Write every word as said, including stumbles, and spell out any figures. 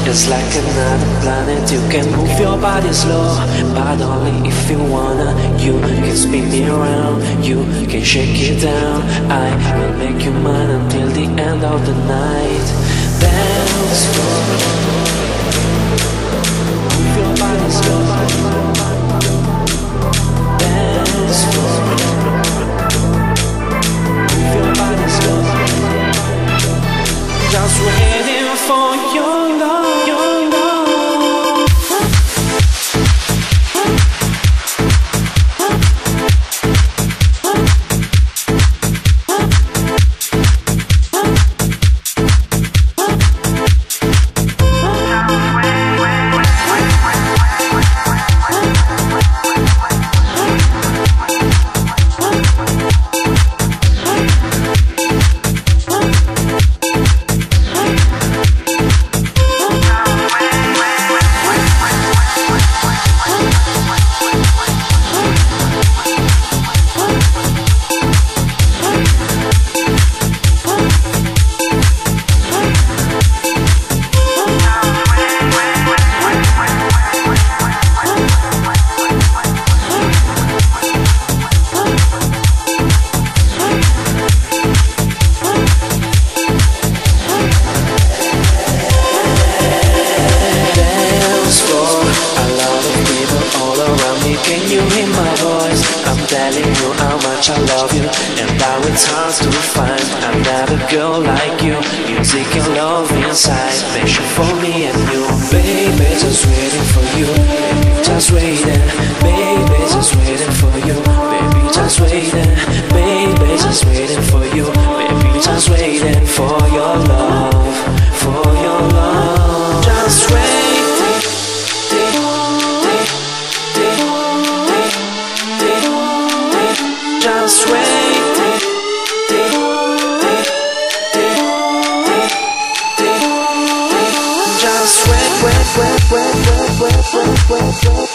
It's like another planet. You can move your body slow, but only if you wanna. You can spin me around, you can shake it down. I will make you mine until the end of the night. Dance floor, move your body slow. Dance floor, move your body slow. Just waiting for your love, your love. Can you hear my voice? I'm telling you how much I love you, and how it's hard to find another girl like you. Music and love inside, passion for me and you. Baby, just waiting for you. Baby, just waiting. Baby, just waiting for you. Baby, just waiting. Baby, just waiting for you. Baby, just waiting for your love, for your love. Just waiting. Just waiting, just wait, wait, wait, wait, wait, wait, wait, wait, wait.